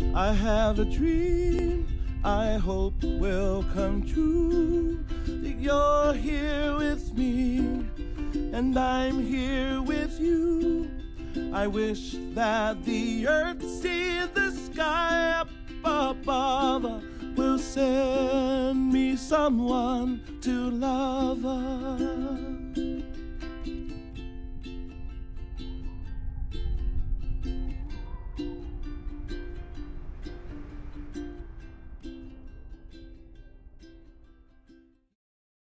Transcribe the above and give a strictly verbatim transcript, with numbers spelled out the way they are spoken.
I have a dream I hope will come true, that you're here with me and I'm here with you. I wish that the earth see the sky up above, will send me someone to love us.